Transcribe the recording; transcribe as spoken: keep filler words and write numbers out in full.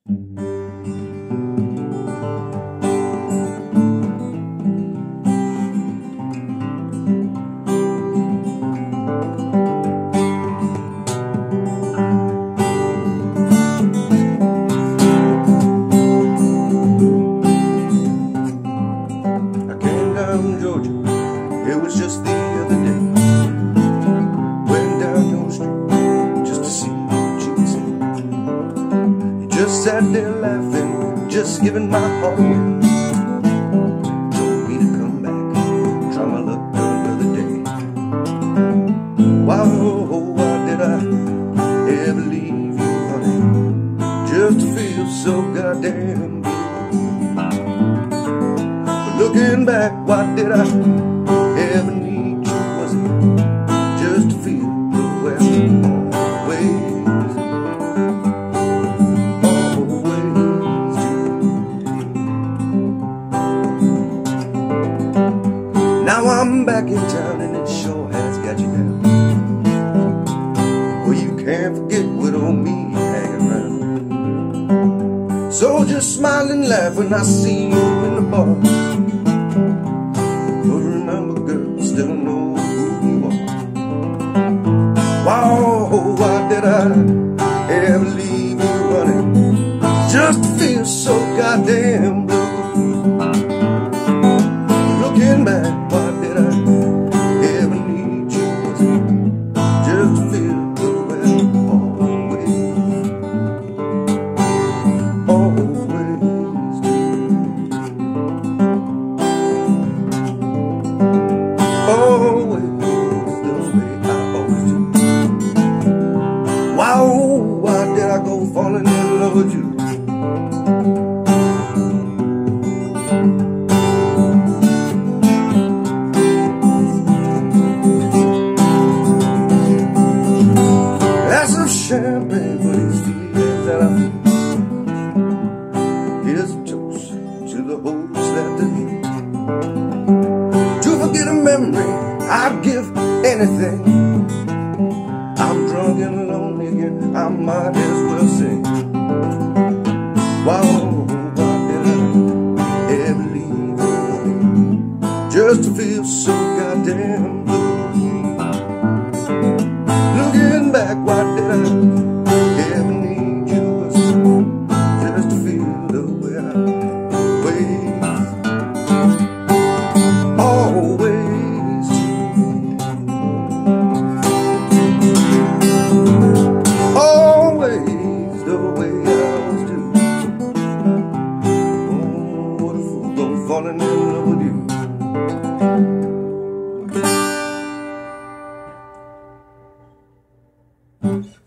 Georgia, it was just the other day. Went down your street just to see what you would say. You just sat there laughing, just giving my heart away. Told me to come back, try my luck another day. Why, oh, why did I ever leave you, honey? Just to feel so goddamn blue. Looking back, why did I ever need you? Was it just to feel the way always, always do? Now I'm back in town and it sure has got you down. Well, you can't forget with old me hanging around. So just smile and laugh when I see you in the bar. Still know who you are. Wow, why did I ever leave you running? Just to feel so goddamn blue. Looking back, why did I ever need you? Was it just to feel the way always, always do? Always the way I always do. Wow, why did I go falling in love with you? Glass of champagne for these feelings that I feel. Here's a toast to the hopes that they need. To forget a memory, I'd give anything. I'm drunk and lonely again, I might as well sing. Wow, why did I ever leave you? Just to feel so goddamn blue. Looking back, why did I ever need you? Was just to feel the way I always, always. Always the way I always do. Oh, what a fool, go falling in love with you.